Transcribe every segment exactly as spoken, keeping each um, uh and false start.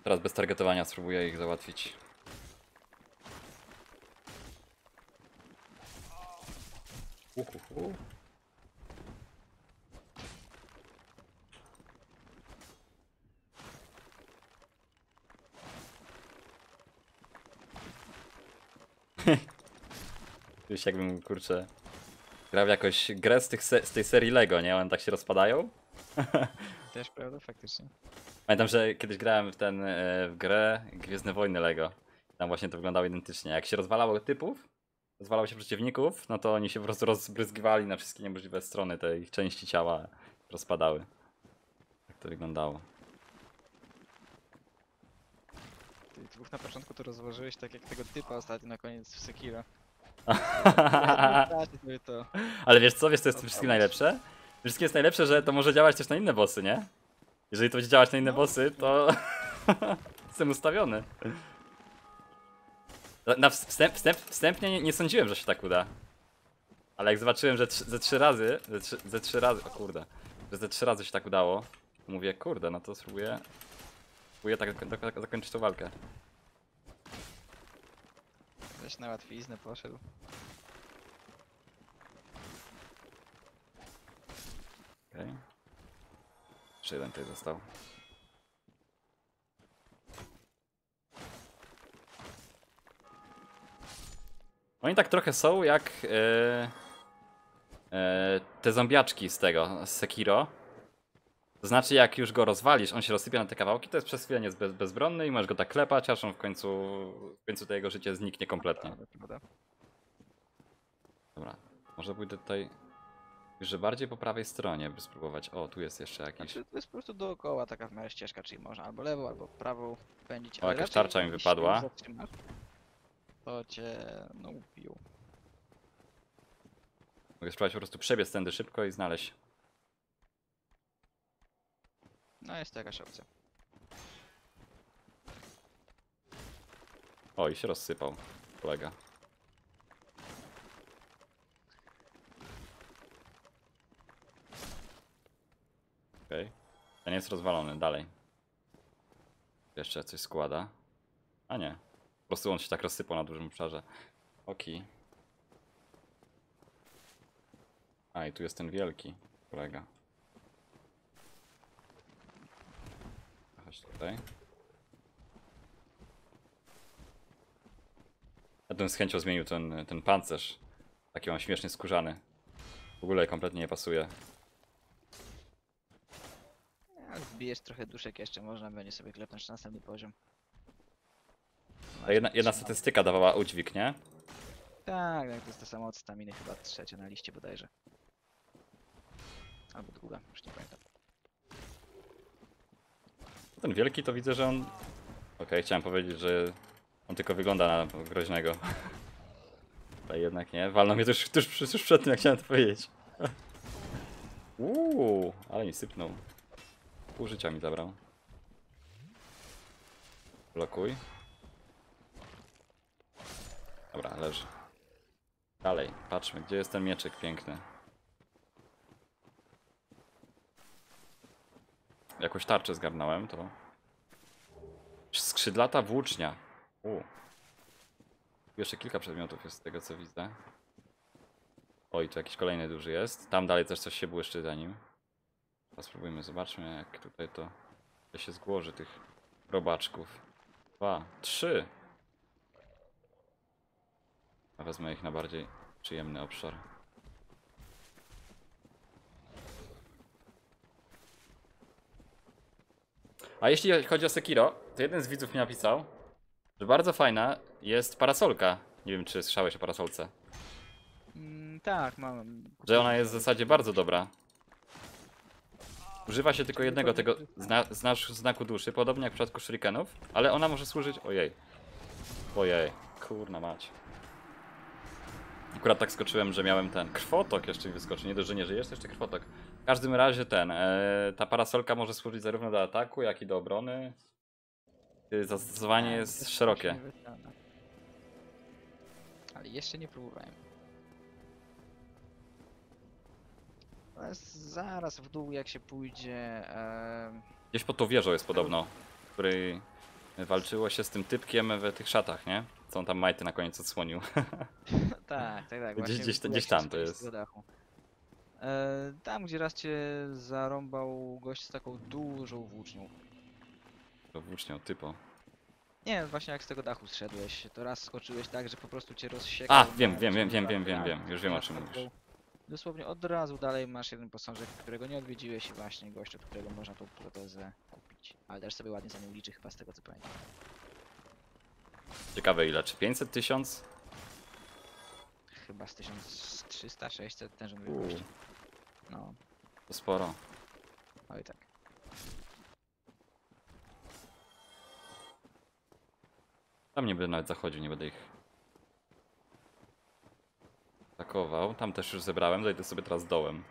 Teraz bez targetowania spróbuję ich załatwić. Uhuhu. Już jakbym, kurczę, grał w jakąś grę z, tych se z tej serii Lego, nie? One tak się rozpadają. Też prawda, faktycznie. Pamiętam, że kiedyś grałem w ten e, w grę Gwiezdne Wojny Lego. Tam właśnie to wyglądało identycznie. Jak się rozwalało typów, rozwalało się przeciwników, no to oni się po prostu rozbryzgiwali na wszystkie niemożliwe strony, te ich części ciała rozpadały. Tak to wyglądało. Ty dwóch na początku to rozłożyłeś tak jak tego typa ostatnio na koniec w Sekiro. Sobie to. Ale wiesz co, wiesz co jest w tym No, wszystkim to najlepsze? Wszystkim jest najlepsze, że to może działać też na inne bossy, nie? Jeżeli to będzie działać na inne No. bossy, to jestem ustawiony. Na- Na wstęp, wstęp, wstępnie nie, nie sądziłem, że się tak uda. Ale jak zobaczyłem, że trzy, ze trzy razy, ze trzy, ze trzy razy, o kurde, że ze trzy razy się tak udało, to mówię, kurde, no to spróbuję, spróbuję tak, tak, tak zakończyć tą walkę. Weź na łatwiznę poszedł. Okej. Okay. Jeszcze jeden tutaj został. Oni tak trochę są jak e, e, te zombiaczki z tego, z Sekiro. To znaczy, jak już go rozwalisz, on się rozsypie na te kawałki, to jest przez chwilę jest bez, bezbronny i możesz go tak klepać, aż on w końcu, w końcu to jego życie zniknie kompletnie. Prawda, prawda. Dobra, może pójdę tutaj już że bardziej po prawej stronie, by spróbować. O, tu jest jeszcze jakiś. Znaczy, to jest po prostu dookoła taka w miarę ścieżka, czyli można albo lewą, albo prawą pędzić. O, Ale jakaś raczej tarcza mi jeśli wypadła. się zatrzymasz, to cię no ubił. Mogę spróbować po prostu przebiec tędy szybko i znaleźć. No jest to jakaś opcja. O, i się rozsypał kolega. Okej. Okay. Ten jest rozwalony, dalej. Jeszcze coś składa. A nie. Po prostu on się tak rozsypał na dużym obszarze. Oki. A i tu jest ten wielki kolega. Chodź tutaj. Ja bym z chęcią zmienił ten, ten pancerz. Taki on śmiesznie skórzany. W ogóle kompletnie nie pasuje. Jak zbijesz trochę duszek jeszcze, można będzie sobie klepnąć na następny poziom. A jedna, jedna statystyka dawała udźwig, nie? Tak, tak, to jest to samo od staminy, chyba trzecia na liście bodajże. Albo druga, już nie pamiętam. Ten wielki to widzę, że on... Okej, okay, chciałem powiedzieć, że on tylko wygląda na groźnego. Ale jednak nie, walnął mnie tuż, tuż, tuż przed tym, jak chciałem to powiedzieć. Uuu, ale mi sypnął. Pół życia mi zabrał. Blokuj. Dobra, leży. Dalej, patrzmy, gdzie jest ten mieczek piękny. Jakąś tarczę zgarnąłem, to... Skrzydlata włócznia. U. Jeszcze kilka przedmiotów jest z tego, co widzę. Oj, tu jakiś kolejny duży jest. Tam dalej też coś się błyszczy za nim. Teraz spróbujmy, zobaczmy jak tutaj to się zgłoży tych robaczków. Dwa, trzy. A wezmę ich na bardziej przyjemny obszar. A jeśli chodzi o Sekiro, to jeden z widzów mi napisał, że bardzo fajna jest parasolka. Nie wiem, czy słyszałeś o parasolce. Mm, tak, mam. Że ona jest w zasadzie bardzo dobra. Używa się tylko jednego tego zna znasz znaku duszy, podobnie jak w przypadku shurikenów, ale ona może służyć... Ojej. Ojej, kurna mać. Akurat tak skoczyłem, że miałem ten krwotok jeszcze mi wyskoczy. Nie dość, że nie żyjesz, to jeszcze krwotok. W każdym razie ten, e, ta parasolka może służyć zarówno do ataku, jak i do obrony. Zastosowanie Tak, jest też szerokie. się nie wyciąga. Ale jeszcze nie próbowałem. To jest zaraz w dół jak się pójdzie. E... Gdzieś pod tą wieżą jest podobno, której Walczyło się z tym typkiem w tych szatach, nie? Co on tam majty na koniec odsłonił. Tak, tak, tak. Gdzieś- Właśnie gdzieś- było, gdzieś jak się tam to schodzi z jest. tego dachu. E, tam, gdzie raz cię zarąbał gość z taką dużą włócznią. To włócznią typo. Nie, właśnie jak z tego dachu zszedłeś, to raz skoczyłeś tak, że po prostu cię rozsiekał. A, wiem, na wiem, wiem, ciąg wiem, wiem, dachu, wiem, tak, wiem. Już wiem, o raz czym taką- mówisz. Dosłownie od razu dalej masz jeden posążek, którego nie odwiedziłeś i właśnie gość, od którego można tą protezę kupić. Ale też sobie ładnie za nią liczy chyba z tego co pamiętam. Ciekawe ile, czy pięćset, tysiąc? Chyba z tysiąc trzysta sześćset ten rząd Uuu. wielkości. No, To sporo. oj tak. Tam nie będę nawet zachodził, nie będę ich atakował. Tam też już zebrałem, zajdę sobie teraz dołem.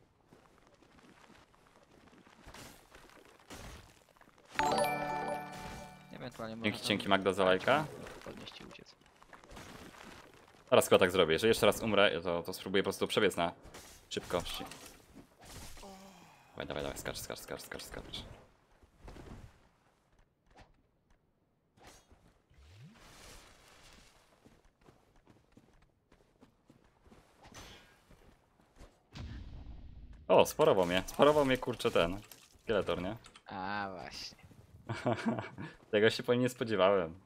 Ewentualnie Dzięki, można dzięki tam Magda za lajka. podnieść i uciec. Teraz chyba tak zrobię. Jeżeli jeszcze raz umrę, to, to spróbuję po prostu przebiec na szybkości. Dawaj, dawaj, dawaj, skacz, skacz, skacz, skacz, skacz. O, sporował mnie. Sporował mnie, kurczę, ten. Skeletor, nie? A właśnie. Tego się po nim nie spodziewałem.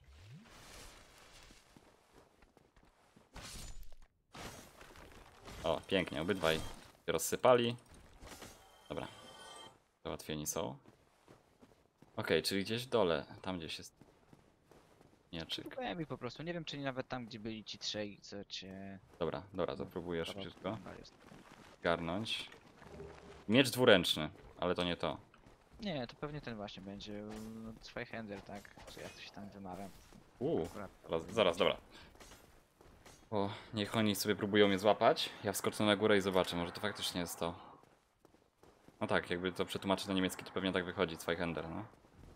O, pięknie, obydwaj się rozsypali. Dobra. Załatwieni są. Okej, czyli gdzieś w dole, tam gdzieś jest mieczyk. Powiem mi po prostu, nie wiem czy nawet tam gdzie byli ci trzej, co cię... Dobra, dobra, to próbuję kawał szybciutko porąbali. garnąć. Miecz dwuręczny, ale to nie to. Nie, to pewnie ten właśnie będzie. No, Zweihander, tak? Czy jak to się tam wymawia? Uuu, Akurat. zaraz, zaraz, dobra. O, niech oni sobie próbują mnie złapać. Ja wskoczę na górę i zobaczę, może to faktycznie jest to. No tak, jakby to przetłumaczyć na niemiecki, to pewnie tak wychodzi, Zweihander, no.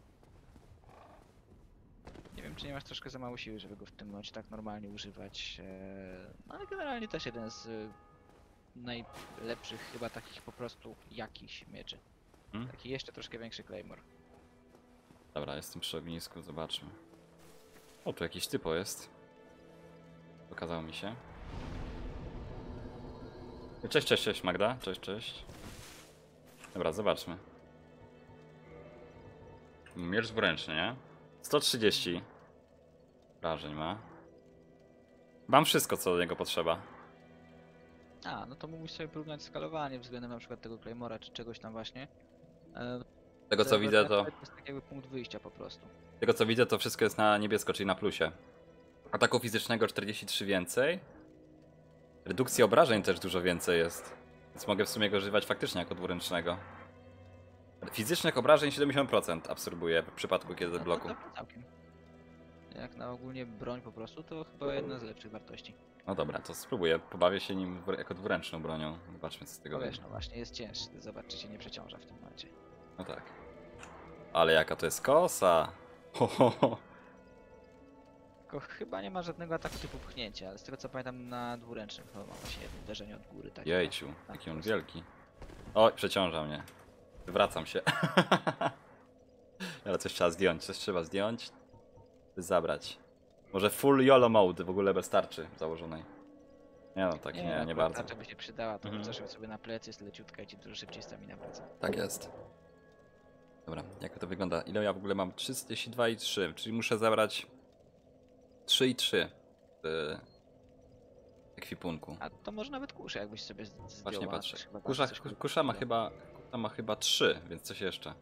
Nie wiem, czy nie masz troszkę za mało siły, żeby go w tym momencie tak normalnie używać. e, No ale generalnie też jeden z y, najlepszych chyba takich po prostu jakichś mieczy. Hmm? Taki jeszcze troszkę większy Claymore. Dobra, jestem przy ognisku, zobaczmy. O, tu jakiś typo jest. Pokazało mi się. Cześć, cześć, cześć Magda. Cześć, cześć. Dobra, zobaczmy. Miecz dwuręczny, nie? sto trzydzieści wrażeń ma. Mam wszystko, co do niego potrzeba. A, no to mógłbyś sobie porównać skalowanie względem na przykład tego Claymora czy czegoś tam właśnie. E, Z tego co widzę, to... To jest tak jakby punkt wyjścia po prostu. Z tego co widzę, to wszystko jest na niebiesko, czyli na plusie. Ataku fizycznego czterdzieści trzy więcej. Redukcji obrażeń też dużo więcej jest. Więc mogę w sumie go używać faktycznie jako dwuręcznego. Fizycznych obrażeń siedemdziesiąt procent absorbuje w przypadku kiedy No, bloku. to, to całkiem. Jak na ogólnie broń po prostu, to chyba jedna z lepszych wartości. No dobra, to spróbuję. Pobawię się nim dwur- jako dwuręczną bronią. Zobaczmy co z tego No wiesz, wyjdzie. no właśnie jest cięższy, zobacz czy cię nie przeciąża w tym momencie. No tak. Ale jaka to jest kosa! Ho, ho, ho. Tylko chyba nie ma żadnego ataku typu pchnięcia, ale z tego co pamiętam na dwuręcznym chyba ma właśnie jedno uderzenie od góry. Tak Jejciu, na- jaki na on prosto. wielki. Oj, przeciąża mnie. Wracam się. Ale coś trzeba zdjąć, coś trzeba zdjąć. By zabrać. Może full YOLO mode w ogóle bez tarczy założonej. Nie no, tak nie, nie, akurat bardzo. tarcza by się przydała, to Mhm. mhm. sobie na plecy, jest leciutka i ci dużo szybciej stamina wraca. Tak jest. Dobra, jak to wygląda? Ile ja w ogóle mam? trzydzieści dwa i trzy, czyli muszę zabrać trzy i trzy w ekwipunku. A to może nawet kuszę jakbyś sobie z- zdjął. Właśnie a patrzę. też chyba Kusza, coś by- kusza ma chyba kusza ma chyba trzy, więc coś jeszcze.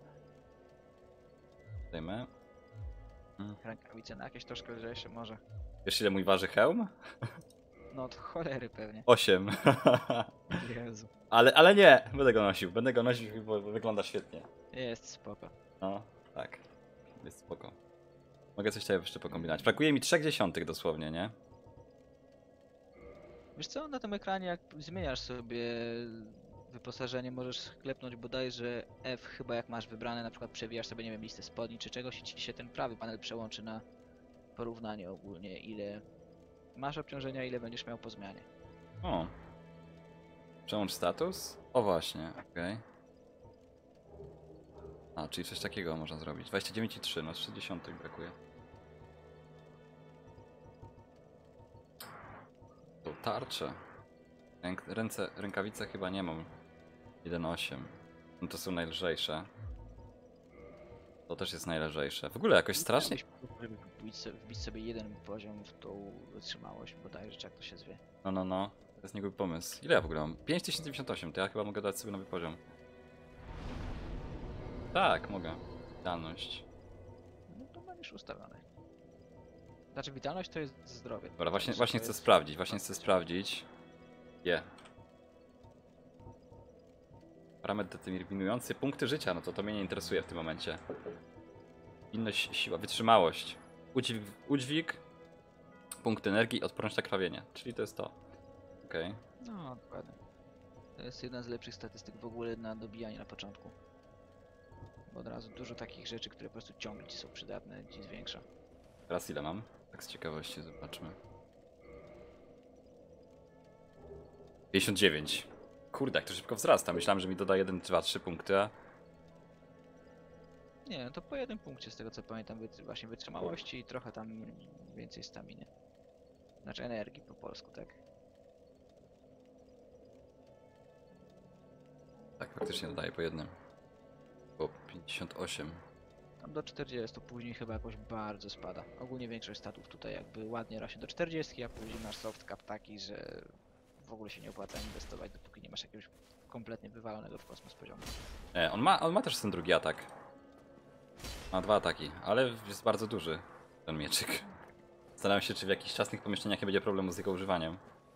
Dajmy. Rękawice na jakieś troszkę lżejsze może. Wiesz ile mój waży hełm? No od cholery pewnie. osiem. Jezu. ale, ale nie, będę go nosił. Będę go nosił, bo wygląda świetnie. Jest spoko. No, tak. Jest spoko. Mogę coś tutaj jeszcze pokombinować. Brakuje mi trzech dziesiątych dosłownie, nie? Wiesz co, na tym ekranie jak zmieniasz sobie wyposażenie, możesz klepnąć bodajże F chyba jak masz wybrane, na przykład przewijasz sobie, nie wiem, listę spodni czy czegoś i ci się ten prawy panel przełączy na porównanie ogólnie, ile masz obciążenia, ile będziesz miał po zmianie. O. Przełącz status? O właśnie, okej. A, czyli coś takiego można zrobić. dwadzieścia dziewięć i trzy, no trzydzieści brakuje. To tarcze. Ręk, ręce, rękawice chyba nie mam. jeden osiem. No to są najlżejsze. To też jest najlżejsze. W ogóle jakoś strasznie... Żeby wbić sobie, wbić sobie jeden poziom w tą wytrzymałość, bodajże, czy jak to się zwie. No, no, no. To jest niegłupi pomysł. Ile ja w ogóle mam? pięć tysięcy dziewięćdziesiąt osiem, to ja chyba mogę dać sobie nowy poziom. Tak, mogę. Witalność. No to będziesz ustawiony. Znaczy witalność to jest zdrowie. Dobra, właśnie, Witalność właśnie to chcę jest- sprawdzić, właśnie chcę sprawdzić. Je. Parametr determinujący punkty życia, no to to mnie nie interesuje w tym momencie. Inność, siła, wytrzymałość. Udźwig, udźwig punkt energii, odporność na krawienie. Czyli to jest to. Okej. No, dokładnie. To jest jedna z lepszych statystyk w ogóle na dobijanie na początku. Bo od razu dużo takich rzeczy, które po prostu ciągle ci są przydatne, ci zwiększa. Teraz ile mam? Tak z ciekawości zobaczmy. pięćdziesiąt dziewięć. Kurde, jak to szybko wzrasta. Myślałem, że mi doda jeden, dwa, trzy punkty, a... Nie, no to po jednym punkcie z tego co pamiętam, wytr- właśnie wytrzymałości i trochę tam więcej staminy. Znaczy energii po polsku, tak? Tak, faktycznie dodaję po jednym. Po pięćdziesiąt osiem. Tam do czterdziestu, później chyba jakoś bardzo spada. Ogólnie większość statów tutaj jakby ładnie rośnie do czterdziestu, a później masz soft cap taki, że w ogóle się nie opłaca inwestować, dopóki nie masz jakiegoś kompletnie wywalonego w kosmos poziomu. E, on ma, on ma też ten drugi atak. Ma dwa ataki, ale jest bardzo duży ten mieczyk. Zastanawiam się, czy w jakichś ciasnych pomieszczeniach nie będzie problemu z jego używaniem.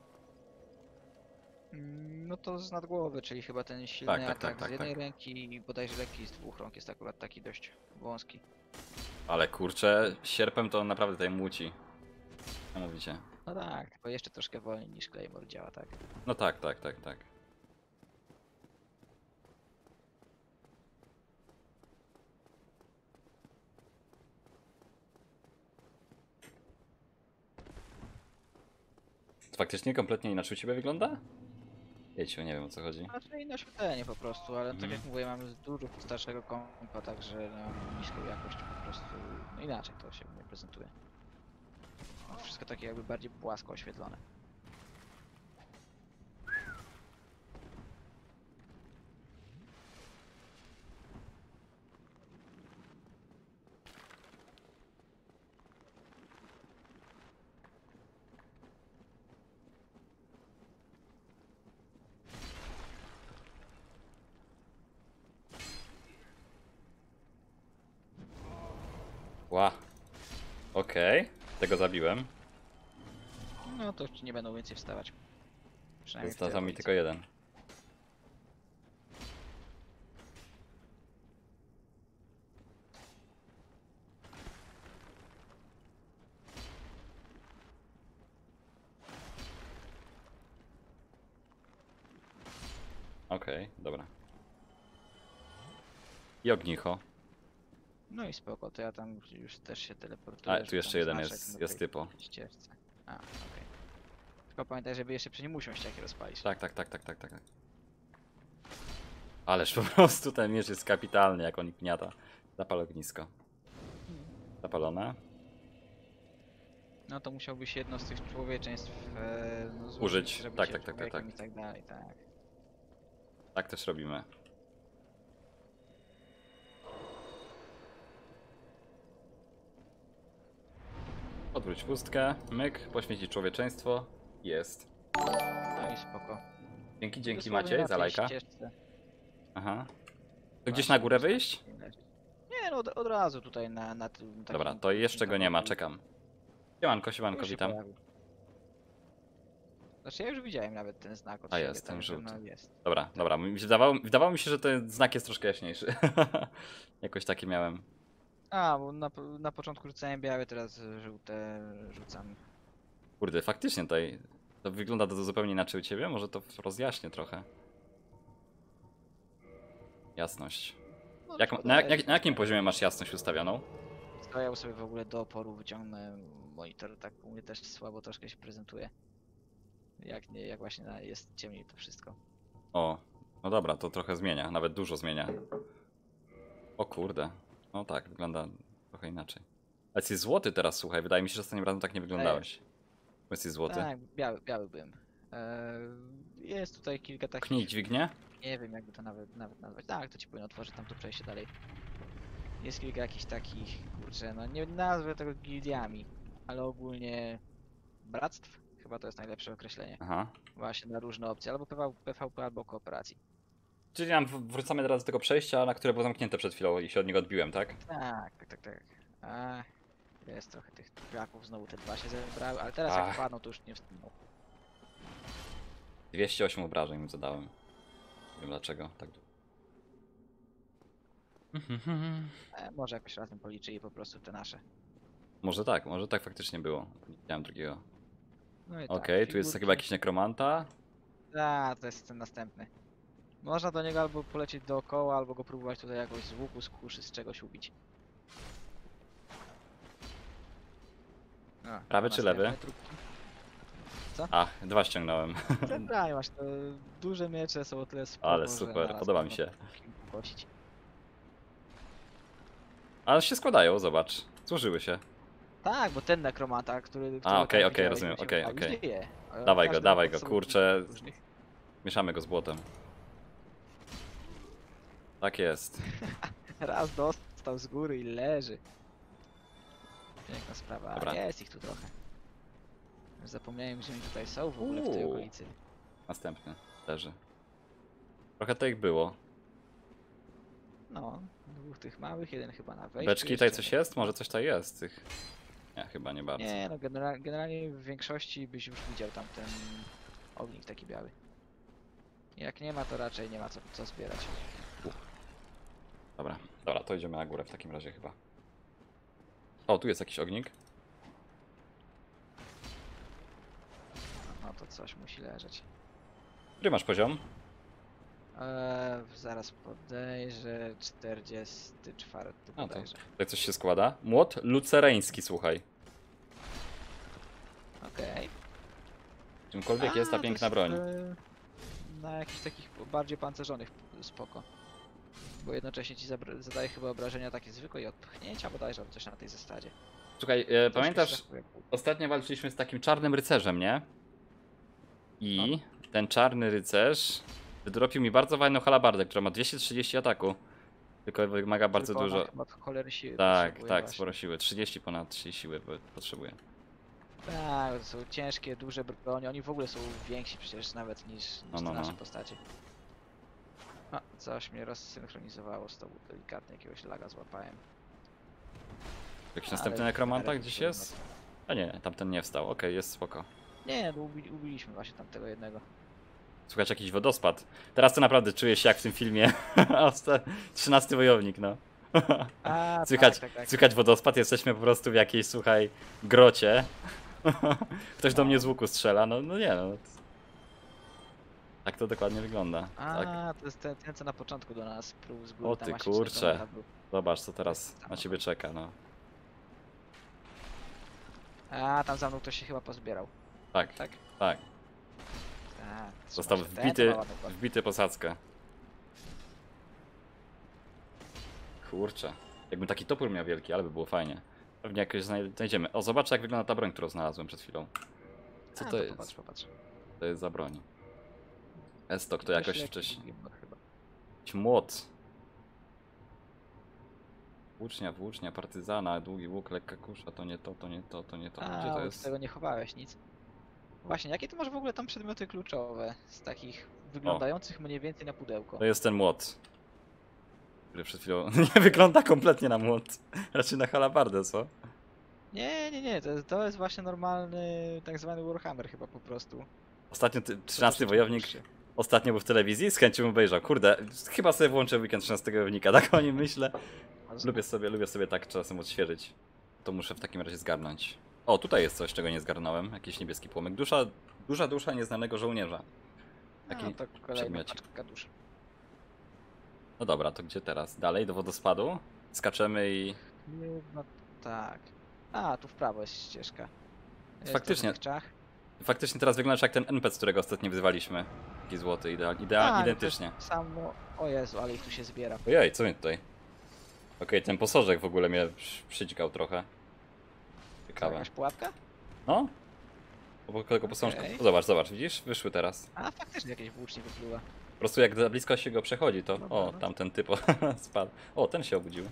Mm, No to z nadgłowy, czyli chyba ten silny Tak, tak, atak tak, tak, z jednej tak. ręki i bodajże lekki z dwóch rąk jest akurat taki dość wąski. Ale kurczę, sierpem to on naprawdę tutaj muci. Co mówicie? No tak, tylko jeszcze troszkę wolniej niż Claymore działa, tak? No tak, tak, tak, tak. To faktycznie kompletnie inaczej u ciebie wygląda? Wiecie, nie wiem o co chodzi. Znaczy inne oświetlenie po prostu, ale tak Mhm. jak mówię, mamy dużo starszego kompa, także no, niską jakość po prostu, no inaczej to się nie prezentuje. No, wszystko takie jakby bardziej płasko oświetlone. Ła. Okej, tego zabiłem. No to już ci nie będą więcej wstawać. Przynajmniej w tej Został mi okolicy. tylko jeden. Okej, dobra. I ognicho. No i spoko, to ja tam już też się teleportuję. A, tu rzucam jeszcze jeden znaczek jest, na jest tej typo. ścieżce. A, okej. Tylko pamiętaj, żeby jeszcze przy nim usiąść, jak je rozpalisz. Tak, tak, tak, tak, tak, tak. Ależ po prostu ten miecz jest kapitalny, jak on gniata. Zapal ognisko. Zapalone. No to musiałbyś jedno z tych człowieczeństw e, no, złożyć, Użyć. zrobić Tak, się tak, tak, tak, człowiekiem tak. I tak dalej, tak. Tak też robimy. Odwróć pustkę, myk, poświęcić człowieczeństwo. Jest. No i spoko. Dzięki, dzięki Dosłownie Maciej na za tej lajka. ścieżce Aha. To gdzieś właśnie na górę można wyjść? leży. Nie, no od, od razu tutaj na, na tym takim... Dobra, to jeszcze go nie ma, takim- czekam. Siemanko, siemanko, już się witam. pojawił. Znaczy ja już widziałem nawet ten znak od A siebie, jest, ten także żółty. No jest. Dobra, dobra, mi się wydawało, wydawało mi się, że ten znak jest troszkę jaśniejszy. Jakoś taki miałem. A, bo na, po- na początku rzucałem białe, teraz żółte rzucam. Kurde, faktycznie tutaj to wygląda to zupełnie inaczej u ciebie, może to rozjaśnię trochę. Jasność. No, Jak, szkoda, na, jak, ale jak, na jakim poziomie masz jasność ustawioną? Sklejał sobie w ogóle do oporu, wyciągnę monitor, tak u mnie też słabo troszkę się prezentuje. Jak nie, jak właśnie na, jest ciemniej to wszystko. O, no dobra, to trochę zmienia, nawet dużo zmienia. O kurde. No tak, wygląda trochę inaczej. Ale jesteś złoty teraz, słuchaj. Wydaje mi się, że ostatnim razem tak nie wyglądałeś. Bo jesteś złoty. Tak, biały, biały byłem. Eee, jest tutaj kilka takich... Pchnij dźwignię. Nie wiem jakby to nawet, nawet nazwać. Tak, to ci powinno otworzyć tam to przejście dalej. Jest kilka jakichś takich, kurczę, no nie nazwę tego gildiami, ale ogólnie bractw, chyba to jest najlepsze określenie. Aha. Właśnie na różne opcje, albo P V P, PvP, albo kooperacji. Czyli nam w- wrócamy teraz do tego przejścia, na które było zamknięte przed chwilą i się od niego odbiłem, tak? Tak, tak, tak, tak. A, jest trochę tych braków, znowu te dwa się zebrały, ale teraz Ach. jak padną to już nie wstygną. dwieście osiem obrażeń mu zadałem. Nie wiem dlaczego, tak dużo. E, może jakoś razem policzyli po prostu te nasze. Może tak, może tak faktycznie było. Nie widziałem drugiego. No i Okej, tak, tu jest figurki. chyba jakiś nekromanta. A, to jest ten następny. Można do niego albo polecieć dookoła, albo go próbować tutaj jakoś z łuku, z kuszy, z czegoś ubić. No, Prawy to czy następne lewy? trupki. A, dwa ściągnąłem. Centralnie masz, to duże miecze są o tyle spoko, Ale że super, naraz podoba mi można się. kilku kosić. Ale się składają, zobacz. Złożyły się. Tak, bo ten nekromanta, który... A, okej, którego tam okej, widziałeś, rozumiem, się okej, pojawił, okej. żyje, ale Dawaj go, każdy dawaj ma go, sobie kurczę. różnych. Mieszamy go z błotem. Tak jest. Raz dostał z góry i leży. Piękna sprawa, Dobra. a jest ich tu trochę. Już zapomniałem, że oni tutaj są w ogóle w tej Uuu. okolicy. Następny leży. Trochę to ich było. No, dwóch tych małych, jeden chyba na wejściu. Beczki tutaj jeszcze coś nie. jest? Może coś tutaj jest? Tych... Nie, chyba nie bardzo. Nie, no general, generalnie w większości byś już widział tam ten ognik taki biały. Jak nie ma, to raczej nie ma co, co zbierać. Dobra, dobra, to idziemy na górę w takim razie chyba. O, tu jest jakiś ognik. No to coś musi leżeć. Który masz poziom? Eee, zaraz podejrzę, czterdziesty czwarty A, to podejrzę. tutaj coś się składa. Młot lucereński, słuchaj. Okej. Czymkolwiek jest ta A, to piękna jest, broń. e, Na jakichś takich bardziej pancerzonych spoko. Bo jednocześnie ci zabra- zadaje chyba obrażenia takie zwykłe i odpchnięcia bodajże, albo coś na tej zasadzie. Słuchaj, e, Troszkę pamiętasz, się zachowuje. ostatnio walczyliśmy z takim czarnym rycerzem, nie? I No. ten czarny rycerz wydropił mi bardzo fajną halabardę, która ma dwieście trzydzieści ataku. Tylko wymaga bardzo Tylko ona dużo. chyba cholery siły Tak, potrzebuje tak, właśnie. sporo siły. trzydzieści ponad trzydzieści siły po- potrzebuje. Tak, to są ciężkie, duże bronie, oni w ogóle są więksi przecież nawet niż, niż No, te no, nasze no. postacie. A, coś mnie rozsynchronizowało z tobą, delikatnie jakiegoś laga złapałem. Jakiś Ale następny w nekromanta miarę gdzieś trudno. jest? A nie, tamten nie wstał. Okej, jest spoko. Nie, no ubi ubiliśmy właśnie tamtego jednego. Słuchaj, jakiś wodospad. Teraz to naprawdę czuję się jak w tym filmie. trzynasty wojownik, no. A, Słychać, tak, tak, tak. słychać wodospad, jesteśmy po prostu w jakiejś, słuchaj, grocie. Ktoś do mnie z łuku strzela, no, no nie no. Tak to dokładnie wygląda. A, Tak. to jest ten, ten, co na początku do nas prół z góry. O tam ty właśnie kurcze. czerwona był. Zobacz, co teraz na ciebie czeka, no. A, tam za mną ktoś się chyba pozbierał. Tak, Tak? tak. A, Został zobaczcie, ten, wbity, co ma ładną broń. wbity posadzkę. Kurczę. Jakbym taki topór miał wielki, ale by było fajnie. Pewnie jakoś znaj- znajdziemy. O, zobacz jak wygląda ta broń, którą znalazłem przed chwilą. Co A, to jest? Popatrz, popatrz. To jest za broń. Estok to jakoś Dość lekki wcześniej. był chyba. Jakiś młot. Włócznia, włócznia, partyzana, długi łuk, lekka kusza, to nie to, to nie to, to nie to. Gdzie A, to od jest? tego nie chowałeś nic. Właśnie, jakie ty masz w ogóle tam przedmioty kluczowe z takich wyglądających mniej więcej na pudełko? To jest ten młot. Który przed chwilą nie wygląda kompletnie na młot. Raczej na halabardę, co? Nie, nie, nie, to jest, to jest właśnie normalny tak zwany Warhammer chyba po prostu. Ostatnio ty, To trzynasty troszeczkę wojownik dłuższy. ostatnio był w telewizji, z chęcią obejrzał. Kurde, chyba sobie włączę weekend trzynastego wojownika, tak o nim myślę. Lubię sobie, lubię sobie tak czasem odświeżyć. To muszę w takim razie zgarnąć. O, tutaj jest coś, czego nie zgarnąłem. Jakiś niebieski płomyk. Dusza, duża dusza nieznanego żołnierza. Taki No, to kolejna przedmiocik. paczka dusz. No dobra, to gdzie teraz? Dalej do wodospadu? Skaczemy i... No tak. A, tu w prawo jest ścieżka. Jest Faktycznie. dużo tych czach. Faktycznie teraz wyglądasz jak ten N P C, którego ostatnio wyzwaliśmy. Taki złoty, ideal, ideal, A, no to identycznie. jest Samo... O Jezu, ale ich tu się zbiera. Ojej, co mnie tutaj? Okej, ten posożek w ogóle mnie przy- przyćgał trochę. To Ciekawe. jakaś pułapka? No? Obok tego posążka. Okej. O, zobacz, zobacz, widzisz? Wyszły teraz. A faktycznie jakieś włócznie wypluła. Po prostu jak za blisko się go przechodzi, to... Dobra, O, no. tamten typo spadł. O, ten się obudził.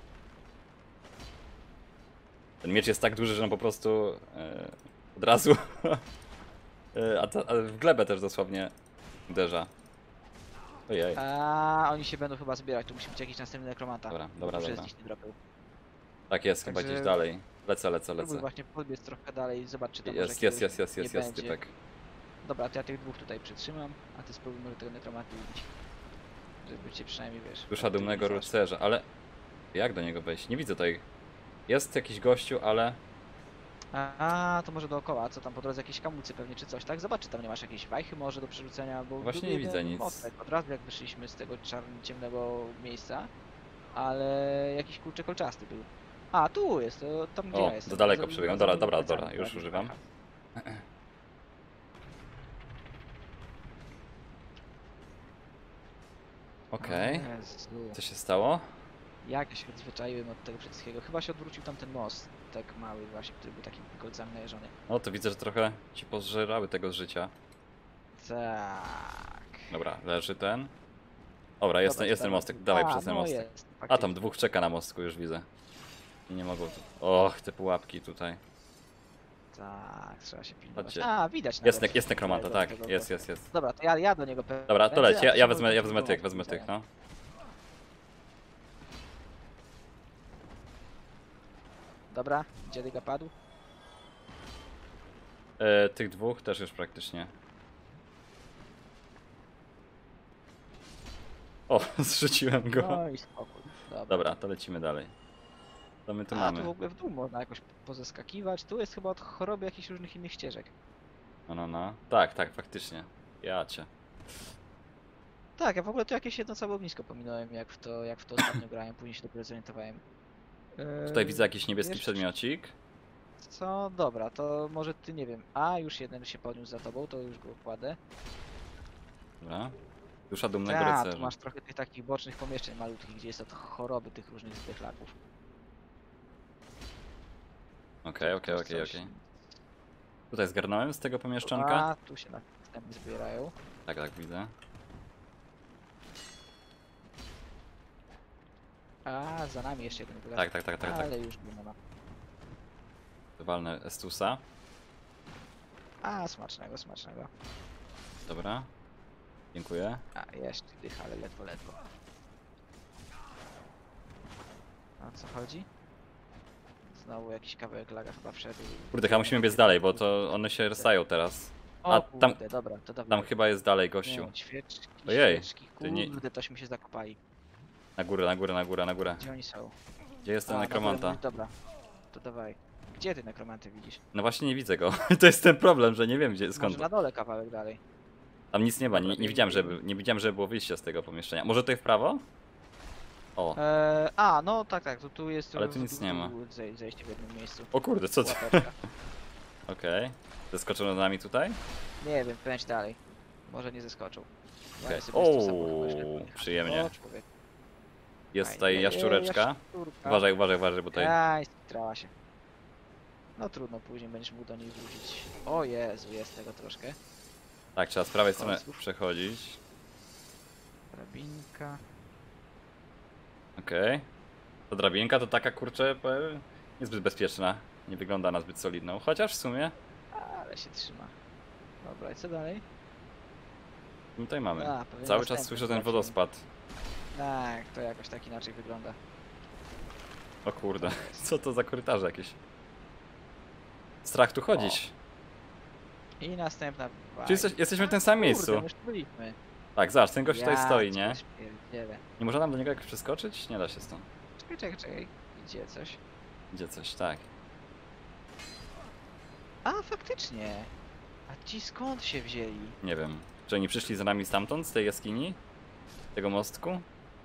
Ten miecz jest tak duży, że on po prostu e, od razu... e, a, ta, a w glebę też dosłownie uderza. Ojej. A oni się będą chyba zbierać, tu musi być jakiś następny nekromanta. Dobra, dobra, Że dobra. z nich nie dropił. Tak jest, chyba Także- gdzieś dalej. Lecę, lecę, Próbuj lecę. właśnie podbiec trochę dalej i zobacz czy tam Jest, może jest, jest, jakiegoś jest, jest, nie jest, będzie. typek. Dobra, to ja tych dwóch tutaj przytrzymam, a ty spróbuj może tego nekromanty ubić. Żeby cię przynajmniej wiesz. Dusza ty dumnego nie zasz- rycerza, ale... Jak do niego wejść? Nie widzę tutaj. Jest jakiś gościu, ale... A, to może dookoła, co tam po drodze jakieś kamulce pewnie czy coś, tak? Zobacz czy tam nie masz jakiejś wajchy może do przerzucenia, bo Właśnie był nie jeden widzę nic. mostek od razu jak wyszliśmy z tego czarn ciemnego miejsca, ale jakiś kurczę kolczasty był. A, tu jest, to tam gdzie O, ja jestem. za daleko Za- przebiegam. za Dobra, moimi dobra, plecami dobra, już prawie używam. wajcha. Okej. O Jezu. Co się stało? Jak ja się odzwyczaiłem od tego wszystkiego. Chyba się odwrócił tamten most, tak mały właśnie, który był takim kolcami najeżony. No to widzę, że trochę ci pożerały tego z życia. Tak. Dobra, leży ten. Dobra, jest, Dobra, ten, jest ten dobra. mostek, dawaj A, przez ten no mostek. jest, A tam faktycznie. dwóch czeka na mostku, już widzę. I nie mogą tu... Och, te pułapki tutaj. Tak, trzeba się pilnować. Chodźcie. A, widać Jest, nawet nek- jest nekromanta, tego- tak, tego jest, gościa. jest, jest. Dobra, to ja, ja do niego pewnie. Dobra, to leć, ja, ja wezmę, ja może wezmę tu tych, do wezmę widzenia. tych, no. Dobra, gdzie dyga padł? E, tych dwóch też już praktycznie. O, zrzuciłem go. No i spokój. Dobra. Dobra, to lecimy dalej. To my tu A, mamy. tu w ogóle w dół można jakoś pozeskakiwać. Tu jest chyba od choroby jakichś różnych innych ścieżek. No, no, no. Tak, tak, faktycznie. Ja cię. Tak, ja w ogóle tu jakieś jedno całe ognisko pominąłem, jak w to, jak w to ostatnio grałem, później się dopiero zorientowałem. Tutaj Eee, widzę jakiś niebieski wiesz przedmiocik. Co? Dobra, to może ty, nie wiem. A, już jeden się podniósł za tobą, to już go kładę. Dobra. Dusza dumnego A, tu rycerza. masz trochę tych takich bocznych pomieszczeń malutkich, gdzie jest od choroby tych różnych zdechlaków. Okej, okej, Coś- okej, coś- okej. Tutaj zgarnąłem z tego pomieszczonka. A, tu się następnie zbierają. Tak, tak, widzę. A, za nami jeszcze jeden wylazł. Tak, tak, tak, tak, tak. Ale już go nie ma. Walnę Estusa. A, smacznego, smacznego. Dobra. Dziękuję. A, jeszcze dych, ale ledwo, ledwo. O co chodzi? Znowu jakiś kawałek laga chyba wszedł. Kurde, chyba musimy biec dalej, bo to one się rozstają teraz. O, a tam- kurde, dobra, to dawaj. Tam chyba jest dalej gościu. Nie, świeczki, Ojej, świeczki, ty nie- kurde, tośmy się zakopali. Na górę, na górę, na górę, na górę. Gdzie oni są? Gdzie jest ten A, na górę nekromanta? mówisz, dobra, to dawaj. Gdzie ty nekromanty widzisz? No właśnie nie widzę go. To jest ten problem, że nie wiem gdzie, skąd. Może na dole kawałek dalej. Tam nic nie ma, nie, Dobra, nie widziałem, żeby, nie widziałem, żeby było wyjście z tego pomieszczenia. Może tutaj w prawo? O, Eee, a, no tak, tak, to tu jest... Ale tu nic nie ma. Zej, zejście w jednym miejscu. o kurde, co to? Łapeczka. Okej. Zeskoczył nad nami tutaj? Nie wiem, pędź dalej. Może nie zeskoczą. Okej. Walę sobie z tą samą, Ooo, chyba źle pojechałem. przyjemnie. O, człowiek. Jest Fajnie. tutaj Ej, jaszczureczka. jaszczurka. Uważaj, uważaj, uważaj, bo tutaj... Aj, strała się. No trudno, później będziesz mógł do niej wrócić. O Jezu, jest tego troszkę. Tak, trzeba z prawej strony Kolców. przechodzić. Drabinka. Okej. To drabinka to taka, kurczę, powiem, niezbyt bezpieczna. Nie wygląda na zbyt solidną, chociaż w sumie Ale się trzyma. Dobra, i co dalej? no tutaj mamy. A, pewnie Cały czas następny słyszę ten zobaczymy. wodospad. Tak, to jakoś tak inaczej wygląda. O kurde, co to za korytarze jakieś? Strach tu chodzić. I następna. Czy jesteś, jesteśmy w tym samym miejscu? Kurde, my już tu byliśmy. Tak, zobacz, ten gość tutaj Ja stoi, cię nie? spierdzielę. Nie można nam do niego jakoś przeskoczyć? Nie da się stąd. Czekaj, czekaj, czekaj. Idzie coś. Gdzie coś, tak. A, faktycznie. A ci skąd się wzięli? Nie wiem. Czy oni przyszli za nami stamtąd, z tej jaskini? Tego mostku?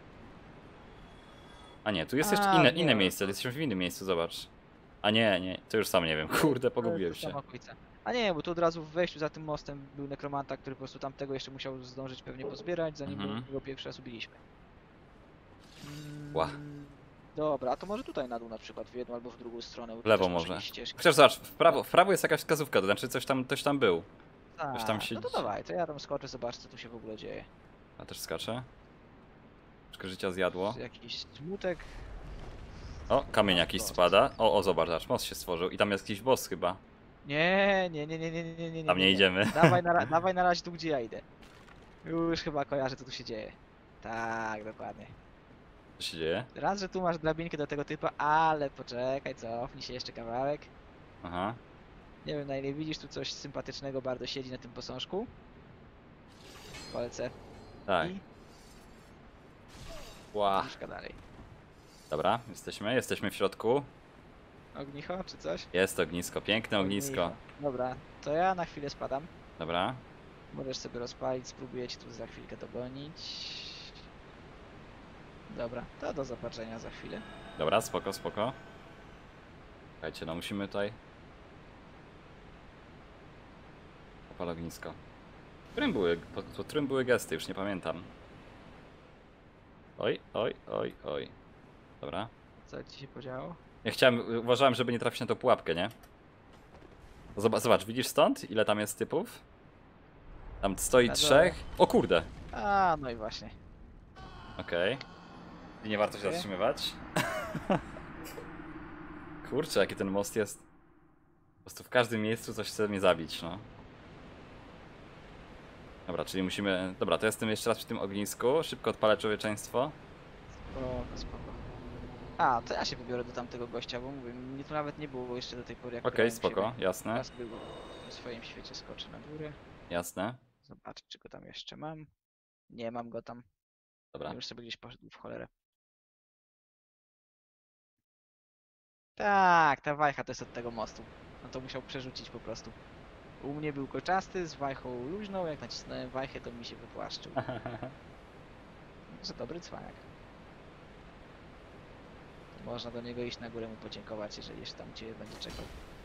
A nie, tu jest jeszcze A, inne, nie. inne miejsce, jesteśmy w innym miejscu, zobacz. A nie, nie, to już sam nie wiem, kurde, pogubiłem To się. są okolice. A nie, bo tu od razu w wejściu za tym mostem był nekromanta, który po prostu tamtego jeszcze musiał zdążyć pewnie pozbierać, zanim Mhm. go pierwszy raz ubiliśmy. Mm, Ła. Dobra, a to może tutaj na dół na przykład, w jedną albo w drugą stronę. bo W tu lewo też może. jakieś ścieżki. Chociaż zobacz, w prawo, w prawo jest jakaś wskazówka, to znaczy coś tam, ktoś tam był. Tak, tam się no to dzieje. dawaj, to ja tam skoczę, zobacz co tu się w ogóle dzieje. A też skacze. Troszkę życia zjadło. Jakiś smutek. O, kamień jakiś Most. spada. O, o, zobacz, zobacz, most się stworzył. I tam jest jakiś boss chyba. Nie, nie, nie, nie, nie, nie, nie, nie. Tam nie idziemy. Dawaj na, ra- dawaj na razie tu, gdzie ja idę. Już chyba kojarzę, co tu się dzieje. Tak, dokładnie. Co się dzieje? Raz, że tu masz drabinkę do tego typa, ale poczekaj, cofnij się jeszcze kawałek. Aha. Nie wiem, na ile widzisz, tu coś sympatycznego bardzo siedzi na tym posążku. Polecę. Tak. I Ła. troszkę dalej. Dobra, jesteśmy, jesteśmy w środku. Ognicho, czy coś? Jest ognisko, piękne ognisko. Dobra, to ja na chwilę spadam. Dobra. Możesz sobie rozpalić, spróbuję cię tu za chwilkę dogonić. Dobra, to do zobaczenia za chwilę. Dobra, spoko, spoko. Słuchajcie, no musimy tutaj... Opal ognisko. W którym były, pod, pod którym były gesty? Już nie pamiętam. Oj, oj, oj, oj. Dobra. Co ci się podziało? Ja chciałem, uważałem, żeby nie trafić na tą pułapkę, nie? Zobacz, zobacz, widzisz stąd? Ile tam jest typów? Tam stoi Na dole. trzech. O kurde! A, no i właśnie. Okej. I nie warto się Okej. zatrzymywać. Kurczę, jaki ten most jest. Po prostu w każdym miejscu coś chce mnie zabić, no. Dobra, czyli musimy... Dobra, to jestem jeszcze raz przy tym ognisku. Szybko odpalę człowieczeństwo. Spoko, spoko. A, to ja się wybiorę do tamtego gościa, bo mówię, mnie tu nawet nie było jeszcze do tej pory, jak Okej, grałem u spoko, siebie. jasne, Teraz był w swoim świecie, skoczę na górę. jasne. Zobaczę, czy go tam jeszcze mam. Nie mam go tam. Dobra. Już sobie gdzieś poszedł w cholerę. Tak, ta wajcha to jest od tego mostu. No to musiał przerzucić po prostu. U mnie był koczasty, z wajchą luźną, jak nacisnąłem wajchę, to mi się wypłaszczył. Że dobry cwaniak. Można do niego iść na górę mu podziękować, jeżeli jeszcze tam cię będzie czekał.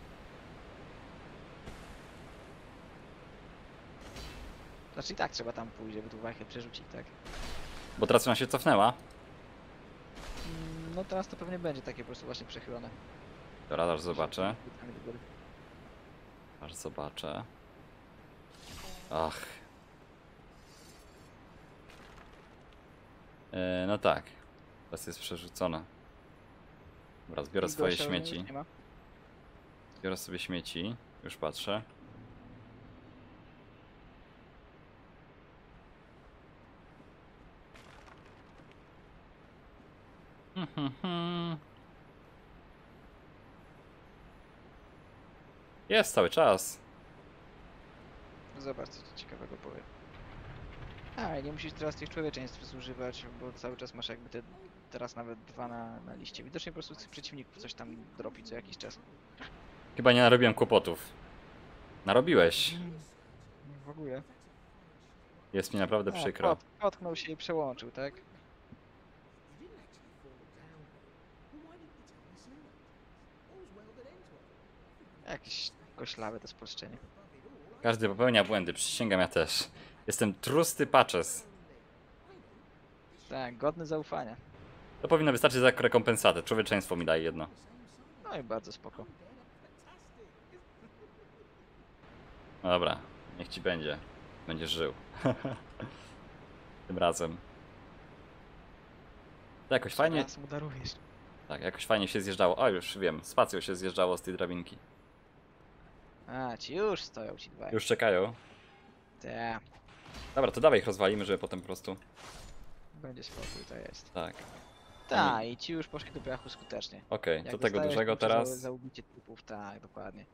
Znaczy i tak trzeba tam pójść, żeby tu wajchę przerzucić, tak? Bo teraz ona się cofnęła. Mm, No teraz to pewnie będzie takie po prostu właśnie przechylone. Dobra, aż zobaczę. Klikamy do góry. Aż zobaczę. Ach. E, no tak. Teraz jest przerzucona. Dobra, zbiorę I swoje Gosia już śmieci. nie ma. Zbiorę sobie śmieci. Już patrzę. Jest cały czas. Zobacz, co ci ciekawego powiem. A, i nie musisz teraz tych człowieczeństw zużywać, bo cały czas masz jakby te, teraz nawet dwa na, na liście. Widocznie po prostu z tych przeciwników coś tam dropi co jakiś czas. Chyba nie narobiłem kłopotów. Narobiłeś. W ogóle. Jest mi naprawdę A, przykro. pot, potknął się i przełączył, tak? Jakieś koślawe to spolszczenie. Każdy popełnia błędy, przysięgam, ja też. Jestem trusty patches. Tak, godny zaufania. To powinno wystarczyć za rekompensatę. Człowieczeństwo mi daje jedno. No i bardzo spoko. No dobra, niech ci będzie. Będziesz żył. Tym razem. To jakoś fajnie. Raz mu darujesz. Tak, jakoś fajnie się zjeżdżało. O, już wiem, spacją się zjeżdżało z tej drabinki. A, ci już stoją ci dwaj. Już czekają. Ta, Dobra, to dawaj ich rozwalimy, żeby potem po prostu. będzie spokój, to jest. Tak. Ta, i ci już poszli do piachu skutecznie. Okej, Jak to tego dostajesz dużego klucze za- teraz. Za ubicie typów, tak, dokładnie.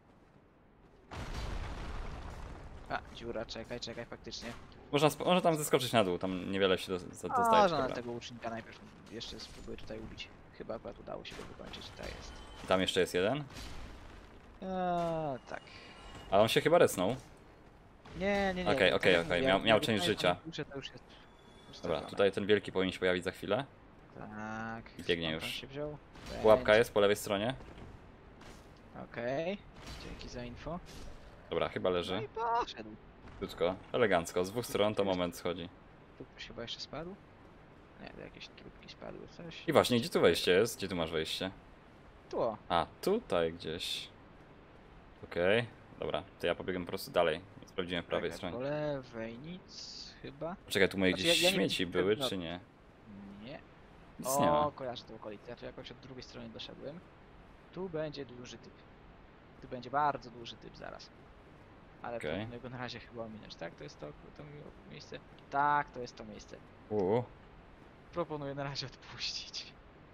A, dziura, czekaj, czekaj, faktycznie. Można, sp- można tam zeskoczyć na dół, tam niewiele się do- za- dostaje. Można na Dobra. tego łucznika najpierw jeszcze spróbuję tutaj ubić. Chyba akurat udało się go wykończyć, tak jest. I tam jeszcze jest jeden. Eee, tak. A on się chyba resnął. Nie, nie, nie. Okej, tak okej, jak okej, mówię, miał- jak miał wykonasz część tam życia. klucze, to już jest, już Dobra, trafione. tutaj ten wielki powinien się pojawić za chwilę. Tak. I biegnie skąd on już. się wziął? Pułapka Będzie. jest po lewej stronie. Okej. Dzięki za info. Dobra, chyba No leży. i poszedł. Krótko, elegancko. Z dwóch stron to moment schodzi. Tu ktoś chyba jeszcze spadł. Nie, to jakieś trupki spadły, coś. I właśnie, gdzie tu wejście jest? Gdzie tu masz wejście? Tu. A, tutaj gdzieś. Okej, dobra, to ja pobiegam po prostu dalej. Sprawdziłem w prawej Czekaj, stronie. po lewej nic chyba. Czekaj, tu moje Znaczy, gdzieś ja- ja nie śmieci widzę były, no- czy nie? Nie. Nic nie ma. O, kojarzę tę okolicę. Ja tu jakoś od drugiej strony doszedłem. Tu będzie duży typ. Tu będzie bardzo duży typ zaraz. Ale Okej. powinno go na razie chyba ominąć, tak? To jest to, to mi- miejsce? Tak, to jest to miejsce. Uuu, Proponuję na razie odpuścić.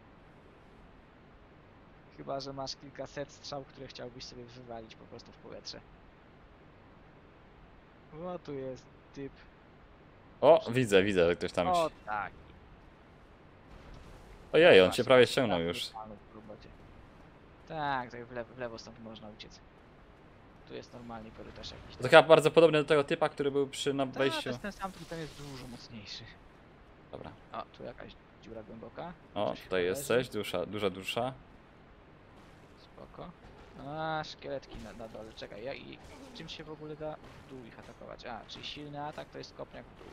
Chyba, że masz kilkaset strzał, które chciałbyś sobie wywalić po prostu w powietrze. O, tu jest typ. o, widzę, widzę, że ktoś tam... O, tak. Ojej, on Właśnie, się prawie tak, ściągnął tak, już. normalną w robocie. Tak, tak w lewo, w lewo stąd można uciec. Tu jest normalnie korytarz jakiś. To chyba bardzo podobny do tego typa, który był przy na Tak, to wejściu. jest ten sam, tylko ten jest dużo mocniejszy. Dobra. O, tu jakaś dziura głęboka. O, Coś tutaj chyba jesteś, leży. dusza, duża dusza. Spoko. A, szkieletki na, na dole. Czekaj, ja i czym się w ogóle da w dół ich atakować? A, czyli silny atak to jest kopniak w dół.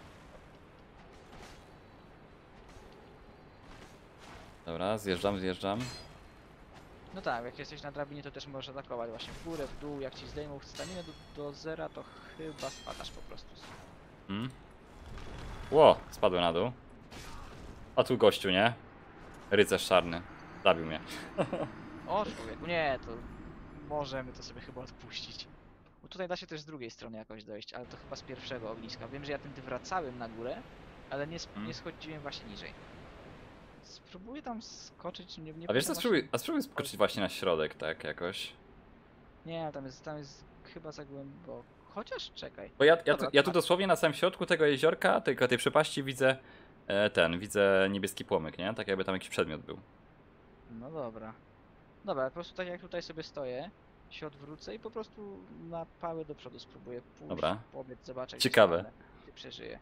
Dobra, zjeżdżam, zjeżdżam. No tak, jak jesteś na drabinie, to też możesz atakować właśnie w górę, w dół. Jak ci zdejmą staminę do, do zera, to chyba spadasz po prostu. Hmm. Ło, spadłem na dół. A tu gościu, nie? Rycerz czarny. Zabił mnie. O człowieku, nie, to możemy to sobie chyba odpuścić. Bo tutaj da się też z drugiej strony jakoś dojść, ale to chyba z pierwszego ogniska. Wiem, że ja tędy wracałem na górę, ale nie, sp- Hmm. nie schodziłem właśnie niżej. Spróbuję tam skoczyć, nie, nie A wiesz co, pamiętam spróbuj, a spróbuj skoczyć właśnie na środek, tak jakoś. właśnie- Nie, tam jest, tam jest chyba za głęboko. Chociaż czekaj. Bo ja, ja, tu, Dobra, ja tu tak. dosłownie na samym środku tego jeziorka, tylko tej przepaści widzę e, ten, widzę niebieski płomyk, nie? Tak jakby tam jakiś przedmiot był. No dobra. Dobra, po prostu tak jak tutaj sobie stoję, się odwrócę i po prostu na pałę do przodu spróbuję pójść, Dobra. pobiec, zobaczyć. Ciekawe. Czy przeżyję.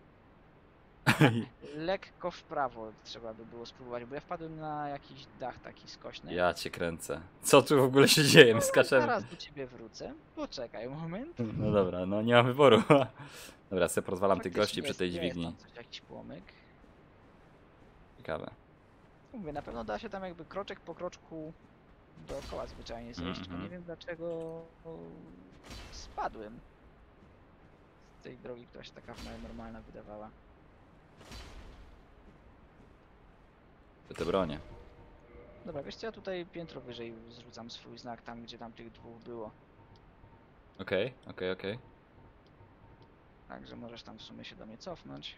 Lekko w prawo trzeba by było spróbować, bo ja wpadłem na jakiś dach taki skośny. Ja cię kręcę. Co tu w ogóle się dzieje? My No, skaczemy. zaraz do ciebie wrócę. Poczekaj moment. No dobra, no nie mam wyboru. Dobra, sobie porozwalam tych gości Faktycznie przy tej jest- jest dźwigni. tam coś, jakiś płomyk. Ciekawe. Mówię, na pewno da się tam jakby kroczek po kroczku dookoła zwyczajnie zejść, tylko Mhm. nie wiem dlaczego o, spadłem z tej drogi, która się taka w miarę normalna wydawała. Te bronie. Dobra, wiesz co, ja tutaj piętro wyżej zrzucam swój znak tam, gdzie tam tych dwóch było. Okej, okej, okej. Także możesz tam w sumie się do mnie cofnąć.